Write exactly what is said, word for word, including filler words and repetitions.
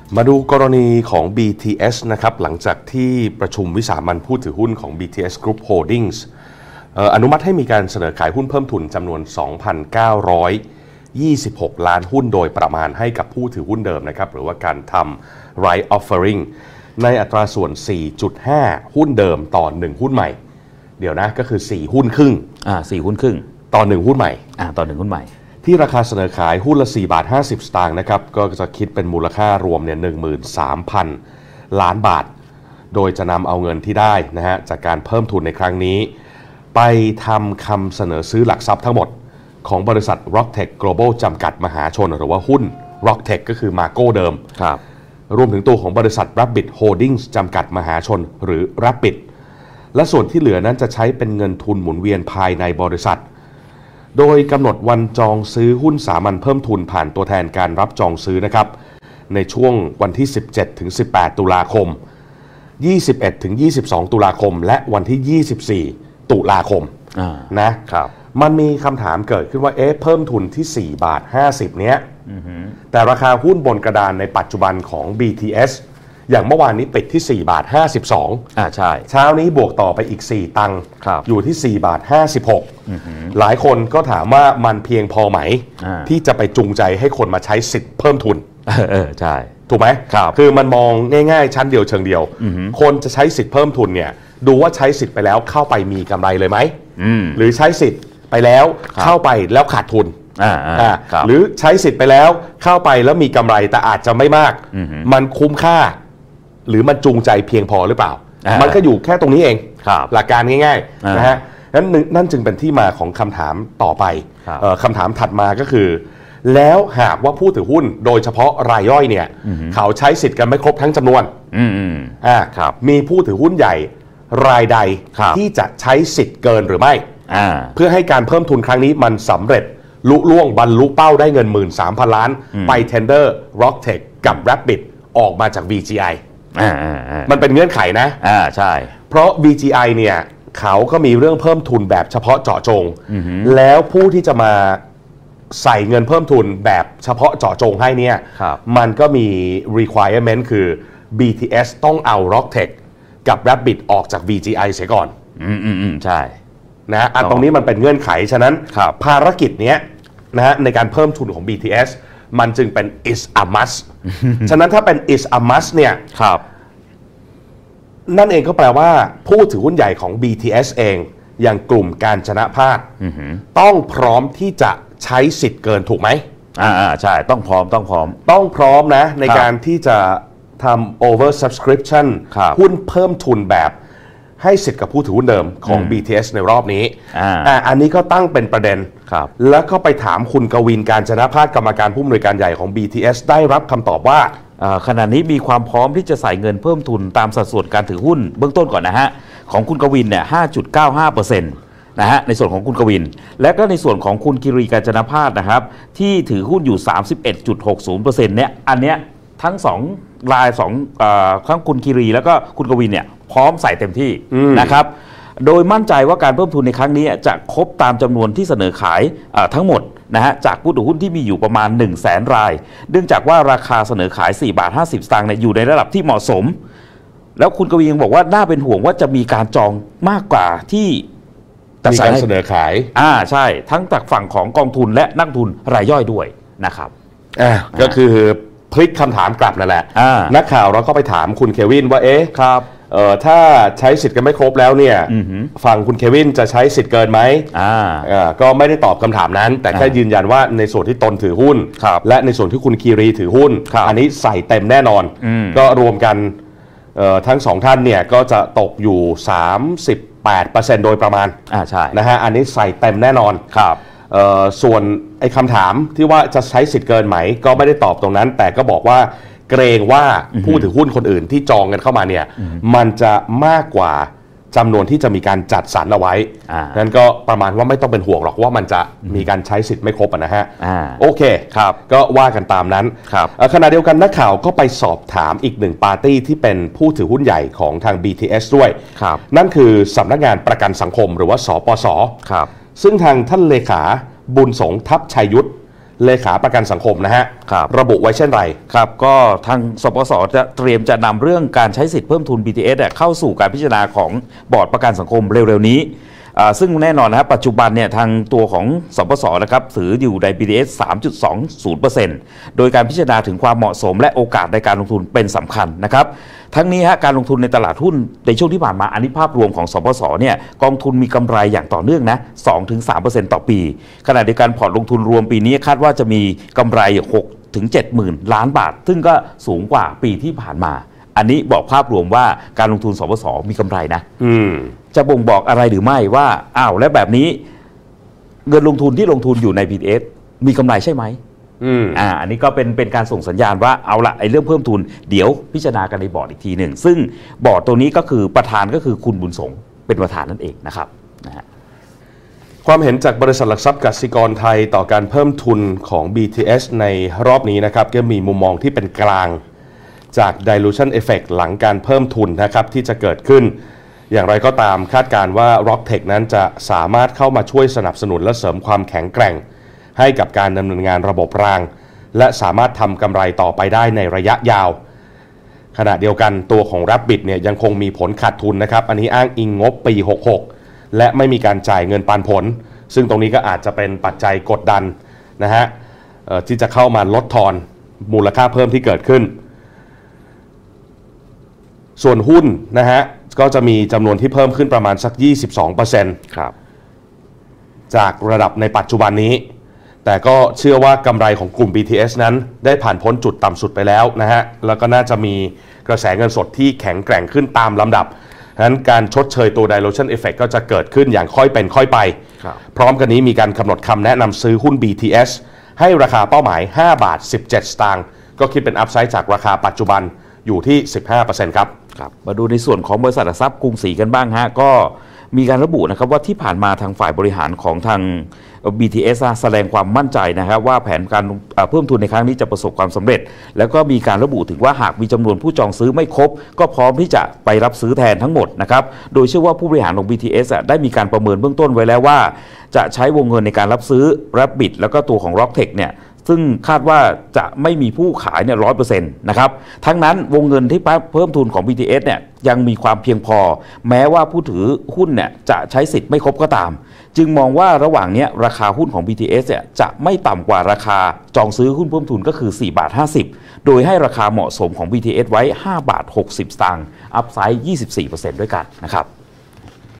มาดูกรณีของ บี ที เอส นะครับหลังจากที่ประชุมวิสามัญผู้ถือหุ้นของ บี ที เอส Group Holdings อนุมัติให้มีการเสนอขายหุ้นเพิ่มทุนจำนวน สองพันเก้าร้อยยี่สิบหก ล้านหุ้นโดยประมาณให้กับผู้ถือหุ้นเดิมนะครับหรือว่าการทำ Right Offering ในอัตราส่วน สี่จุดห้า หุ้นเดิมต่อหนึ่งหุ้นใหม่เดี๋ยวนะก็คือสี่หุ้นครึ่งอ่าสี่หุ้นครึ่งต่อหนึ่งหุ้นใหม่อ่าต่อหนึ่งหุ้นใหม่ที่ราคาเสนอขายหุ้นละสี่บาทห้าสิบสตางค์นะครับก็จะคิดเป็นมูลค่ารวมเนี่ย หนึ่งหมื่นสามพัน ล้านบาทโดยจะนำเอาเงินที่ได้นะฮะจากการเพิ่มทุนในครั้งนี้ไปทำคำเสนอซื้อหลักทรัพย์ทั้งหมดของบริษัท Rocktech Global จำกัดมหาชนหรือว่าหุ้น Rocktech ก็คือ Margo เดิมครับรวมถึงตัวของบริษัท Rapid Holdings จำกัดมหาชนหรือ Rapid และส่วนที่เหลือนั้นจะใช้เป็นเงินทุนหมุนเวียนภายในบริษัทโดยกำหนดวันจองซื้อหุ้นสามัญเพิ่มทุนผ่านตัวแทนการรับจองซื้อนะครับในช่วงวันที่ สิบเจ็ดถึงสิบแปด ตุลาคม ยี่สิบเอ็ดถึงยี่สิบสอง ตุลาคมและวันที่ ยี่สิบสี่ ตุลาคมนะครับมันมีคำถามเกิดขึ้นว่าเอ๊ะเพิ่มทุนที่สี่บาทห้าสิบเนี้ยแต่ราคาหุ้นบนกระดานในปัจจุบันของ บี ที เอส อย่างเมื่อวานนี้ปิดที่สี่บาทห้าสิบสองอ่าใช่เช้านี้บวกต่อไปอีกสี่ตังค์อยู่ที่สี่บาทห้าสิบหกหลายคนก็ถามว่ามันเพียงพอไหมที่จะไปจูงใจให้คนมาใช้สิทธิ์เพิ่มทุนเออใช่ถูกไหมครับคือมันมองง่ายๆชั้นเดียวเชิงเดียวคนจะใช้สิทธิ์เพิ่มทุนเนี่ยดูว่าใช้สิทธิ์ไปแล้วเข้าไปมีกำไรเลยไหมหรือใช้สิทธิ์ไปแล้วเข้าไปแล้วขาดทุนหรือใช้สิทธิ์ไปแล้วเข้าไปแล้วมีกำไรแต่อาจจะไม่มากมันคุ้มค่าหรือมันจูงใจเพียงพอหรือเปล่ามันก็อยู่แค่ตรงนี้เองหลักการง่ายๆนะฮะนั้นนั่นจึงเป็นที่มาของคำถามต่อไปคำถามถัดมาก็คือแล้วหากว่าผู้ถือหุ้นโดยเฉพาะรายย่อยเนี่ยเขาใช้สิทธิ์กันไม่ครบทั้งจำนวนมีผู้ถือหุ้นใหญ่รายใดที่จะใช้สิทธิ์เกินหรือไม่เพื่อให้การเพิ่มทุนครั้งนี้มันสำเร็จลุล่วงบรรลุเป้าได้เงิน หนึ่งหมื่นสามพัน ล้านไป Tender Rocktech กับ Rapid ออกมาจาก วี จี ไอ มันเป็นเงื่อนไขนะอ่าใช่เพราะ วี จี ไอ เนี่ยเขาก็มีเรื่องเพิ่มทุนแบบเฉพาะเจาะจงแล้วผู้ที่จะมาใส่เงินเพิ่มทุนแบบเฉพาะเจาะจงให้เนี่ยมันก็มี requirement คือ บี ที เอส ต้องเอา Rocktech กับ Rapid ออกจาก วี จี ไอ เสียก่อนอืมอืมอืมใช่นะอันตรงนี้มันเป็นเงื่อนไขฉะนั้นภารกิจเนี้ยนะฮะในการเพิ่มทุนของ บี ที เอส มันจึงเป็น is a must ฉะนั้นถ้าเป็น is a must เนี่ยนั่นเองก็แปลว่าผู้ถือหุ้นใหญ่ของ บี ที เอส เองอย่างกลุ่มการชนะภาคต้องพร้อมที่จะใช้สิทธิ์เกินถูกไหมอ่าใช่ต้องพร้อมต้องพร้อมต้องพร้อมนะในการที่จะทำ over subscription หุ้นเพิ่มทุนแบบให้สิทธิ์กับผู้ถือหุ้นเดิมของ บี ที เอส ในรอบนี้อ่าอันนี้ก็ตั้งเป็นประเด็นแล้วก็ไปถามคุณกวินการจนะภาคกรรมการผู้อำนวยการใหญ่ของ บี ที เอส ได้รับคำตอบว่าขณะนี้มีความพร้อมที่จะใส่เงินเพิ่มทุนตามสัดส่วนการถือหุ้นเบื้องต้นก่อนนะฮะของคุณกวินเนี่ย ห้าจุดเก้าห้าเปอร์เซ็นต์ นะฮะในส่วนของคุณกวินและก็ในส่วนของคุณคิรีการจนะภาคนะครับที่ถือหุ้นอยู่ สามสิบเอ็ดจุดหกศูนย์เปอร์เซ็นต์ เนี่ยอันเนี้ยทั้งสองรายสองทั้งคุณคิรีแล้วก็คุณกวินเนี่ยพร้อมใส่เต็มที่นะครับโดยมั่นใจว่าการเพิ่มทุนในครั้งนี้จะครบตามจำนวนที่เสนอขายทั้งหมดนะฮะจากผู้ถือหุ้นที่มีอยู่ประมาณ หนึ่งแสน รายเนื่องจากว่าราคาเสนอขายสี่บาทห้าสิบสตางค์เนี่ยอยู่ในระดับที่เหมาะสมแล้วคุณกวียังบอกว่าน่าเป็นห่วงว่าจะมีการจองมากกว่าที่มีการเสนอขายอ่าใช่ทั้งจากฝั่งของกองทุนและนักทุนรายย่อยด้วยนะครับอ่าก็คือพลิกคำถามกลับนั่นแหละนักข่าวเราก็ไปถามคุณเควินว่าเอ๊ะครับเอ่อถ้าใช้สิทธิ์กันไม่ครบแล้วเนี่ยฝั่งคุณเควินจะใช้สิทธิ์เกินไหมอ่าอ่าก็ไม่ได้ตอบคำถามนั้นแต่แค่ยืนยันว่าในส่วนที่ตนถือหุ้นและในส่วนที่คุณคีรีถือหุ้นอันนี้ใส่เต็มแน่นอนก็รวมกันเอ่อทั้งสองท่านเนี่ยก็จะตกอยู่ สามสิบแปดเปอร์เซ็นต์ โดยประมาณอ่าใช่นะฮะอันนี้ใส่เต็มแน่นอนครับเอ่อส่วนไอ้คำถามที่ว่าจะใช้สิทธิ์เกินไหมก็ไม่ได้ตอบตรงนั้นแต่ก็บอกว่าเกรงว่าผู้ถือหุ้นคนอื่นที่จองกันเข้ามาเนี่ยมันจะมากกว่าจำนวนที่จะมีการจัดสรรเอาไว้นั้นก็ประมาณว่าไม่ต้องเป็นห่วงหรอกว่ามันจะมีการใช้สิทธิ์ไม่ครบนะฮะโอเคครับก็ว่ากันตามนั้นขณะเดียวกันนักข่าวก็ไปสอบถามอีกหนึ่งปาร์ตี้ที่เป็นผู้ถือหุ้นใหญ่ของทาง บี ที เอส ด้วยนั่นคือสำนักงานประกันสังคมหรือว่าสปส.ซึ่งทางท่านเลขาบุญสงฆ์ทัพชัยยุทธเลขาประกันสังคมนะฮะครับระบุไว้เช่นไรครับก็ทางสปสจะเตรียมจะนำเรื่องการใช้สิทธิเพิ่มทุน บี ที เอส เข้าสู่การพิจารณาของบอร์ดประกันสังคมเร็วๆนี้ซึ่งแน่นอนนะครับปัจจุบันเนี่ยทางตัวของสปสนะครับถืออยู่ใน บี ที เอส สามจุดสองศูนย์เปอร์เซ็นต์ โดยการพิจารณาถึงความเหมาะสมและโอกาสในการลงทุนเป็นสำคัญนะครับทั้งนี้ฮะการลงทุนในตลาดหุ้นในช่วงที่ผ่านมาอันนี้ภาพรวมของสปสเนี่ยกองทุนมีกำไรอย่างต่อเนื่องนะ สองถึงสามเปอร์เซ็นต์ ต่อปีขณะเดียวกันพอร์ตลงทุนรวมปีนี้คาดว่าจะมีกำไรหกถึงเจ็ดหมื่นล้านบาทซึ่งก็สูงกว่าปีที่ผ่านมาอันนี้บอกภาพรวมว่าการลงทุนสปสมีกำไรนะจะบ่งบอกอะไรหรือไม่ว่าอ้าวและแบบนี้เงินลงทุนที่ลงทุนอยู่ใน บี ที เอส มีกำไรใช่ไหมอืมอ่าอันนี้ก็เป็นเป็นการส่งสัญญาณว่าเอาละไอ้เรื่องเพิ่มทุนเดี๋ยวพิจารณากันในบอร์ดอีกทีหนึ่งซึ่งบอร์ดตัวนี้ก็คือประธานก็คือคุณบุญสงฆ์เป็นประธานนั่นเองนะครับนะฮะความเห็นจากบริษัทหลักทรัพย์กสิกรไทยต่อการเพิ่มทุนของ บี ที เอส ในรอบนี้นะครับก็มีมุมมองที่เป็นกลางจาก dilution effect หลังการเพิ่มทุนนะครับที่จะเกิดขึ้นอย่างไรก็ตามคาดการณ์ว่า Rocktech นั้นจะสามารถเข้ามาช่วยสนับสนุนและเสริมความแข็งแกร่งให้กับการดำเนินงานระบบรางและสามารถทำกำไรต่อไปได้ในระยะยาวขณะเดียวกันตัวของ Rapid เนี่ยยังคงมีผลขาดทุนนะครับอันนี้อ้างอิงงบปีหกหกและไม่มีการจ่ายเงินปันผลซึ่งตรงนี้ก็อาจจะเป็นปัจจัยกดดันนะฮะที่จะเข้ามาลดทอนมูลค่าเพิ่มที่เกิดขึ้นส่วนหุ้นนะฮะก็จะมีจำนวนที่เพิ่มขึ้นประมาณสัก ยี่สิบสองเปอร์เซ็นต์ ครับจากระดับในปัจจุบันนี้แต่ก็เชื่อว่ากำไรของกลุ่ม บี ที เอส นั้นได้ผ่านพ้นจุดต่ำสุดไปแล้วนะฮะแล้วก็น่าจะมีกระแสเงินสดที่แข็งแกร่งขึ้นตามลำดับฉะนั้นการชดเชยตัว dilution effect ก็จะเกิดขึ้นอย่างค่อยเป็นค่อยไปพร้อมกันนี้มีการกำหนดคำแนะนำซื้อหุ้น บี ที เอส ให้ราคาเป้าหมายห้าบาทสิบเจ็ดสตางค์ก็คิดเป็นอัพไซด์จากราคาปัจจุบันอยู่ที่ สิบห้าเปอร์เซ็นต์ ครับครับมาดูในส่วนของบริษัทหลักทรัพย์กรุงศรีกันบ้างฮะก็มีการระบุนะครับว่าที่ผ่านมาทางฝ่ายบริหารของทาง บี ที เอส แสดงความมั่นใจนะครับว่าแผนการเพิ่มทุนในครั้งนี้จะประสบความสำเร็จแล้วก็มีการระบุถึงว่าหากมีจำนวนผู้จองซื้อไม่ครบก็พร้อมที่จะไปรับซื้อแทนทั้งหมดนะครับโดยเชื่อว่าผู้บริหารของ บี ที เอส ได้มีการประเมินเบื้องต้นไว้แล้วว่าจะใช้วงเงินในการรับซื้อ Rapid แล้วก็ตัวของ Rocktech เนี่ยซึ่งคาดว่าจะไม่มีผู้ขายเนี่ย ร้อยเปอร์เซ็นต์ นะครับทั้งนั้นวงเงินที่เพิ่มทุนของ บี ที เอส เนี่ยยังมีความเพียงพอแม้ว่าผู้ถือหุ้นเนี่ยจะใช้สิทธิ์ไม่ครบก็ตามจึงมองว่าระหว่างนี้ราคาหุ้นของ บี ที เอส เนี่ยจะไม่ต่ำกว่าราคาจองซื้อหุ้นเพิ่มทุนก็คือ สี่บาทห้าสิบโดยให้ราคาเหมาะสมของ บี ที เอส ไว้ ห้าบาทหกสิบสตางค์อัพไซด์ ยี่สิบสี่เปอร์เซ็นต์ ด้วยกันนะครับ